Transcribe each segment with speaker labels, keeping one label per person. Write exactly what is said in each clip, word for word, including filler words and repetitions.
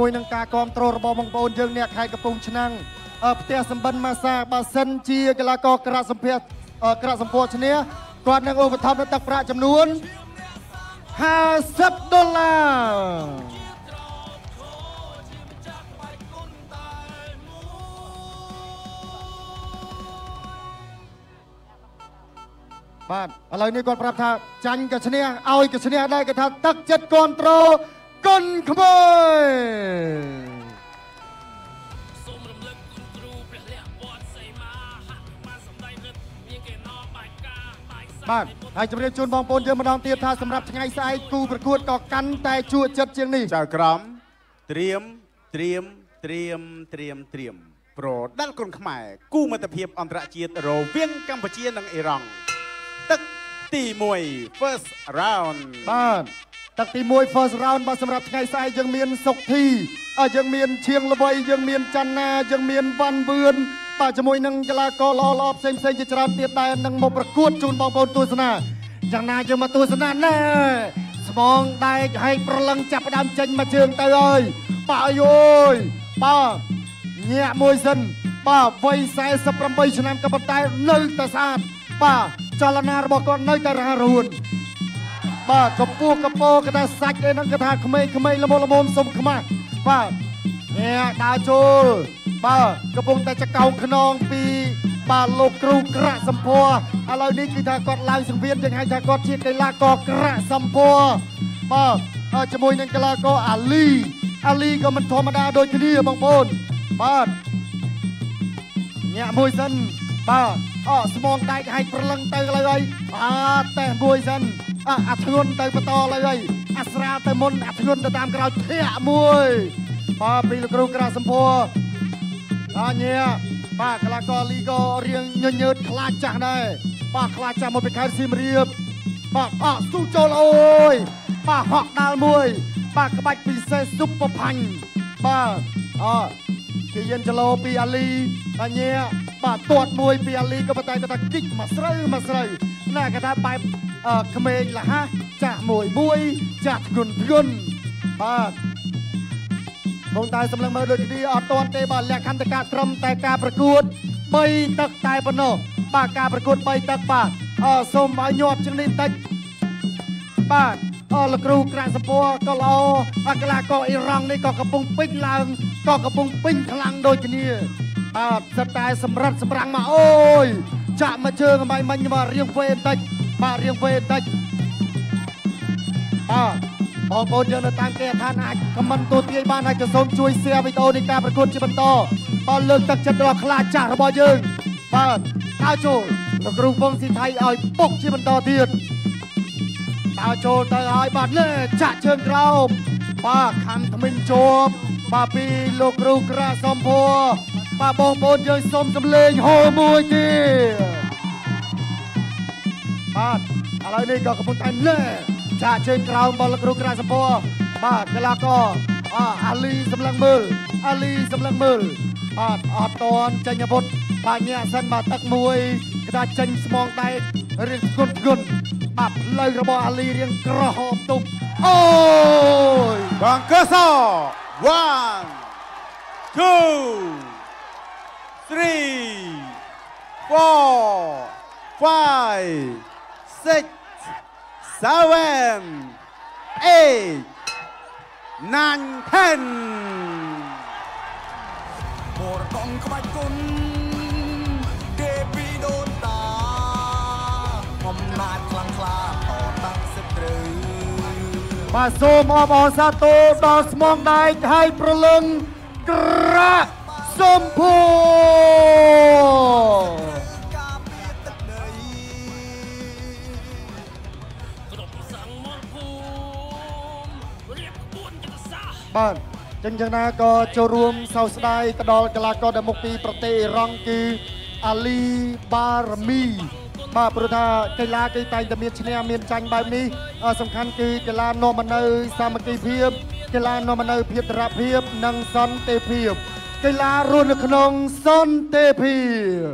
Speaker 1: ជាមួយនឹងការគ្រប់គ្រងរបស់បងប្អូនយើងអ្នកខេត្តកំពង់ឆ្នាំងផ្ទះសម្បិនម៉ាសាបើសិនជាកីឡាករក្រាក់សម្ភារក្រាក់សម្ពោធឈ្នះគាត់នឹងឧបត្ថម្ភទឹកប្រាក់ចំនួនห้าสิบដុល្លារបាទឥឡូវនេះគាត់ប្រាប់ថាចាញ់ក៏ឈ្នះឲ្យក៏ឈ្នះដែរគេថាទឹកចិត្តគ្រប់គ្រងគុណក្មួយបាទហើយជម្រាបជូនបងប្អូនយើងម្ដងទៀតថាសម្រាប់ថ្ងៃស្អែកគូប្រកួតក៏កាន់តែជក់ចិត្តជាងនេះចៅក្រមត្រៀមត្រៀមត្រៀមត្រៀមត្រៀមប្រដាល់គុណខ្មែរគូមិត្តភាពអន្តរជាតិរវាងកម្ពុជានិងអ៊ីរ៉ង់ទឹកទីមួយ first round បាទទឹកទីមួយ first round បាទសម្រាប់ថ្ងៃស្អែកយើងមានសុកធីយើងមានឈៀងល្បីយើងមានច័ន្ទណាយើងមានវ៉ាន់វឿនបាទជាមួយនឹងកីឡាករល្អល្អផ្សេងផ្សេងជាច្រើនទៀតដែលនឹងមកប្រកួតជូនបងប្អូនទស្សនាយ៉ាងណាយើងមកទស្សនាណែស្មងដែកហែកប្រឡឹងចាប់ផ្ដើមចេញមកជើងទៅហើយបាទអើយបាទញាក់មួយសិនបាទវ័យសែសិបប្រាំបីឆ្នាំក៏ប៉ុន្តែនៅតែស្អាតបាទចលនារបស់គាត់នៅតែរហ័សរហួនបាទកម្ពស់កម្ពស់គេថាសាច់អីហ្នឹងគេថាក្មេងក្មេងល្មមល្មមសុំខ្មាស់បាទញាក់ដើរចូលបាទកំពុងតែចកោងខ្នងពីបាទលោកគ្រូក្រាក់សម្ពោឥឡូវនេះគឺថាគាត់ឡើងសង្វៀនយើងហៅថាគាត់ជាកីឡាករក្រាក់សម្ពោបាទជាមួយនឹងកីឡាករអាលីអាលីក៏មិនធម្មតាដូចគ្នាបងប្អូនបាទញាក់មួយសិនបាទអស្មងដែកឲ្យប្រឡឹងទៅឥឡូវហើយបាទតេះមួយសិនអាធ្ងន់ទៅបន្តឥឡូវហើយអាស្រាលទៅមុនអាធ្ងន់ទៅតាមក្រោយធាក់មួយបាទពីលោកគ្រូក្រាក់សម្ពោអញញាបាទកីឡាករលីក៏រៀងញញើតខ្លាចចាស់ដែរបាទខ្លាចចាស់មកពីខេត្តសៀមរាបបាទអត់ស៊ូចូលអូយបាទហក់ដាល់មួយបាទក្បាច់ពិសេសស៊ុបប្រផាញ់បាទអគេយិនចលោពីអាលីអញញាបាទទាត់មួយពីអាលីក៏ប៉ុន្តែគាត់ថាគិចមកស្រូវមកស្រូវណាគេថាបែបក្មេងលះចាស់មួយមួយចាស់ធ្ងន់ធ្ងន់បាទបងតែសម្លឹងមើលដូចគ្នាអត់ទាន់ទេបាទលក្ខន្តិកៈត្រឹមតែការប្រកួតបីទឹកតែប៉ុណ្ណោះបាទការប្រកួតបីទឹកបាទអសូមឲ្យញាត់ជាងនេះបន្តិចបាទអលោកគ្រូក្រាក់សម្ពោក៏ល្អអកីឡាករអ៊ីរ៉ង់នេះក៏កំពុងពេញឡើងក៏កំពុងពេញខ្លាំងដូចគ្នាបាទសិតតែសម្រិតសម្រាំងមកអូយចាក់មកជើងអំបញ្ញមករៀងវែបន្តិចបាទរៀងវែបន្តិចបាទបងប្អូនយើងនៅតាមគេឋានអាចខមមិនទូទាយបានហើយក៏សូមជួយ share វីដេអូនៃការប្រកួតជាបន្តបើលើកទឹកចិត្តដល់ខ្លាចចាស់របស់យើងបាទដើរចូលលោកគ្រូវងស៊ីថៃឲ្យពុកជាបន្តទៀតដើរចូលទៅឲ្យបាទលេចាក់ជើងក្រោមបាទខំថ្មិញជាប់បាទពីលោកគ្រូក្រាក់សម្ពោបាទបងប្អូនយើងសូមសម្លេងហូមួយទៀតបាទឥឡូវនេះក៏កំពុងតែលេចាក់ជើងក្រោមរបស់លោកគ្រូក្រាក់សម្ពោបាទកីឡាករអាលីសម្លឹងមើលអាលីសម្លឹងមើលបាទអត់តន់ចេញអាវុធបាទញាក់សិនបាទទឹកមួយក្តារចេញស្មងដែករៀងស្គត់ស្គន់បាទផ្លូវរបស់អាលីរៀងក្រហមទុំអូយបងកសោ one two three four five six seven eight nine ten មរតងក្បាច់គុណគេពីដូនតាអំណាចខ្លាំងក្លាតតាំងសិទ្ធិត្រូវបាទសូមអបអរសាទរដល់ស្មងដែកឲ្យប្រលឹងក្រាក់សម្ពោបាទចឹងចឹងណាក៏ចូលរួមសោកស្ដាយទៅដល់កីឡាករដែលមកពីប្រទេសអ៊ីរ៉ង់គឺអាលីបារមីបាទព្រោះថាកីឡាគេតែងតែមានឈ្នះមានចាញ់បែបនេះសំខាន់គឺកីឡានាំមកនៅសាមគ្គីភាពកីឡានាំមកនៅភាពតរភាពនិងសន្តិភាពកីឡារស់នៅក្នុងសន្តិភាព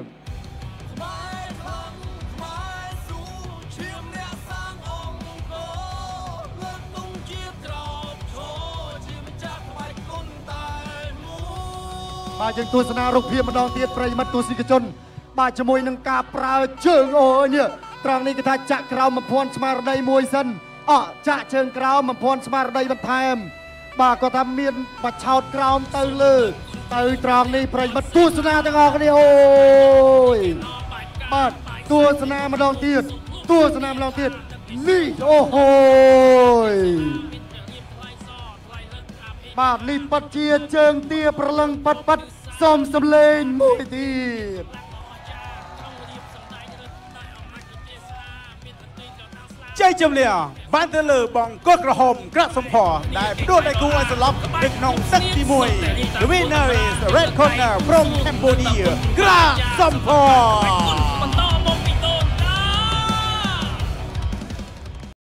Speaker 1: បាទយើងទស្សនារូបភាពម្ដងទៀតប្រិយមិត្តទស្សនិកជនបាទជាមួយនឹងការប្រើជើងអូនេះត្រង់នេះគេថាចាក់ក្រោមបំភាន់ស្មារតីមួយសិនអោះចាក់ជើងក្រោមបំភាន់ស្មារតីបន្ថែមបាទគាត់ថាមានបច្ឆោតក្រោមទៅលើទៅត្រង់នេះប្រិយមិត្តទស្សនាទាំងអស់គ្នាអូយបាទទស្សនាម្ដងទៀតទស្សនាម្ដងទៀតនេះអូហូយបាទនេះប៉ាត់ជាជើងទាប្រលឹងប៉ាត់ប៉ាត់សុំសំលេងមួយទៀតជ័យជំនះបានទៅលើបងកត់ក្រហមក្រាក់សំផរដែលផ្ដួលដៃគូឲ្យសន្លប់នៅក្នុងសឹកទីមួយ The winner is the red corner from Cambodia ក្រាក់សំផរ